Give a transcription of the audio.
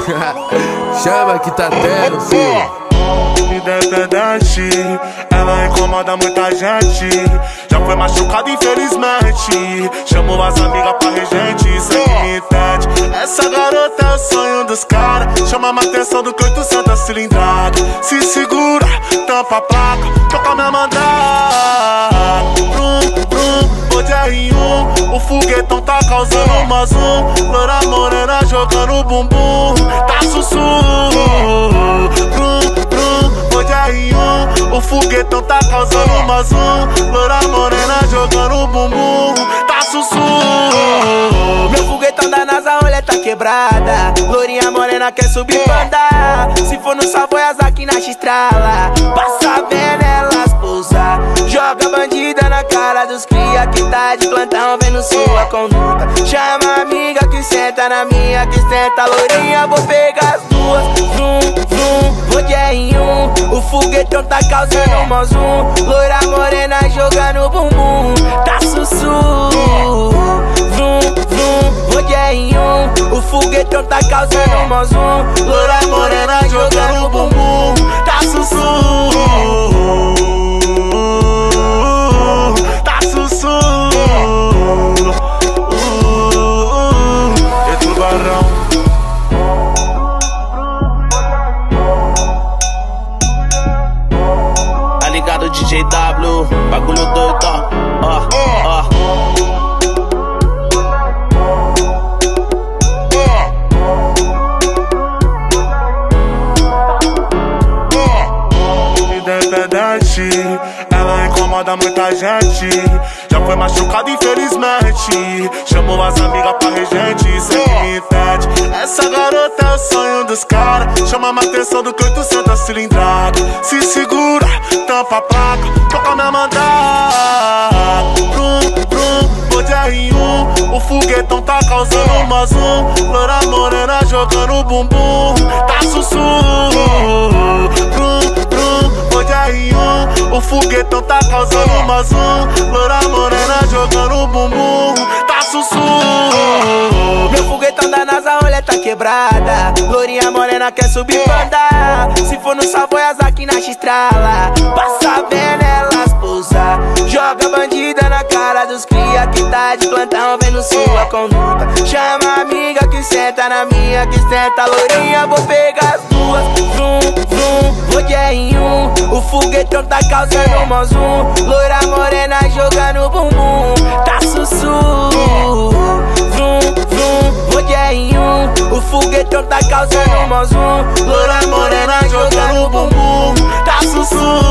Chama que tá tendo, filho. Independente, ela incomoda muita gente. Já foi machucada infelizmente. Chamou as amigas pra regente, sem que me entende. Essa garota é o sonho dos caras. Chama a atenção do que 800 cilindrada. Se segura, tampa a placa, toca minha mandada. Brum, brum, hoje é R1. O foguetão tá causando uma zoom. Loura morena jogando bumbum. Tá sussurro. Brum, brum, hoje é R1. O foguetão tá causando uma zoom. Loura morena jogando bumbum. Tá sussurro. Meu foguetão da NASA, olha, tá quebrada. Lourinha morena quer subir pra andar. Se for no Savoias aqui na X-Trala, passa vendo elas pousar. Joga bandida na cara dos cria que tá de plantão vendo sua conduta. Chama a amiga que senta na minha, que senta lourinha, vou pegar as duas. Zum, zum, vou de R1. O foguetão tá causando mó zoom. Loira morena jogando bumbum. Tá sussurro. Zum, zum, vou de R1. O foguetão tá causando mó zoom. Loira morena jogando bumbum. Tá sussurro. Tá sussurro. E tubarão. Tá ligado, DJ W, bagulho doido, ó, ó. Independente, ela incomoda muita gente. Já foi machucada infelizmente. Chamou as amigas pra regente, sem que me entende. Essa garota é o sonho dos caras. Chama a atenção do que 800 cilindrada. Se segura, tampa a placa, toca minha mandada. Brum, brum, hoje é R1. O foguetão tá causando uma zoom. Loura morena jogando bumbum. Tá sussurro. Brum, brum, hoje é R1. O foguetão tá causando uma zoom. Loura morena jogando bumbum. Tá sussurro. Meu foguetão da NASA, olha, tá quebrada. Lourinha morena quer subir pra andar. Se for no Savoias aqui na X-Trala, passa vendo elas pousar. Joga bandida na cara dos cria que tá de plantão vendo sua conduta. Chama a amiga que senta na minha, que senta lourinha, vou pegar as duas. Zum, zum, vou de R1. O foguetão tá causando mó zoom. Loira morena jogando bumbum. Tá sussurro. Zum, zum, vou de R1. O foguetão tá causando mó zoom. Loira morena jogando bumbum. Tá sussurro.